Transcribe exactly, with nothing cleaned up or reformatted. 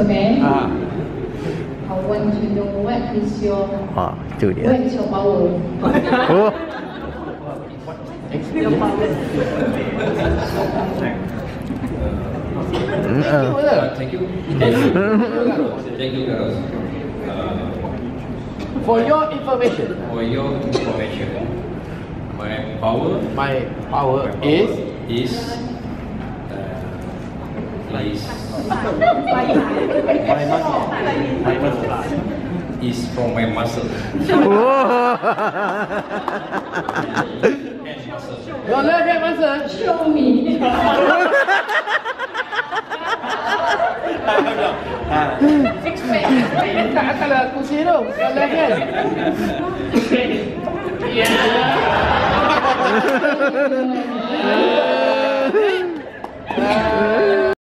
Superman. Ah. I want to know what is your Ah, itu dia. what is your power? Oh. Thank you. Thank you, girls. Uh, For your information, for your information, my power, my power my power is is uh, is my muscle. My muscle. is from my muscle. Oh. And muscle. Your left hand muscle. Show me. Six pack. Kat atas kursi tu. Your left hand. Yeah.